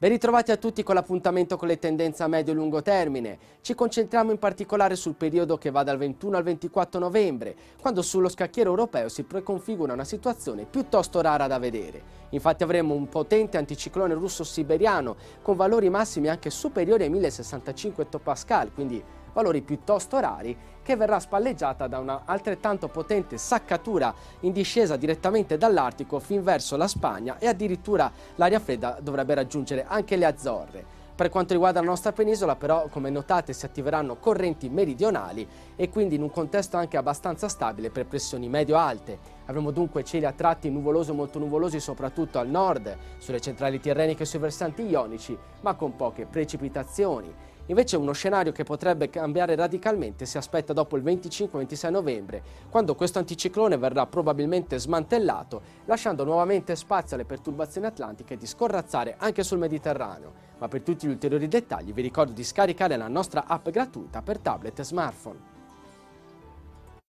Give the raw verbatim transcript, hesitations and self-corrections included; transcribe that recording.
Ben ritrovati a tutti con l'appuntamento con le tendenze a medio e lungo termine. Ci concentriamo in particolare sul periodo che va dal ventuno al ventiquattro novembre, quando sullo scacchiere europeo si preconfigura una situazione piuttosto rara da vedere. Infatti avremo un potente anticiclone russo-siberiano con valori massimi anche superiori ai mille sessantacinque ettopascal, quindi valori piuttosto rari, che verrà spalleggiata da una altrettanto potente saccatura in discesa direttamente dall'Artico fin verso la Spagna e addirittura l'aria fredda dovrebbe raggiungere anche le Azzorre. Per quanto riguarda la nostra penisola però, come notate, si attiveranno correnti meridionali e quindi in un contesto anche abbastanza stabile per pressioni medio-alte. Avremo dunque cieli a tratti nuvolosi o molto nuvolosi soprattutto al nord, sulle centrali tirreniche e sui versanti ionici, ma con poche precipitazioni. Invece uno scenario che potrebbe cambiare radicalmente si aspetta dopo il venticinque ventisei novembre, quando questo anticiclone verrà probabilmente smantellato, lasciando nuovamente spazio alle perturbazioni atlantiche di scorrazzare anche sul Mediterraneo. Ma per tutti gli ulteriori dettagli vi ricordo di scaricare la nostra app gratuita per tablet e smartphone.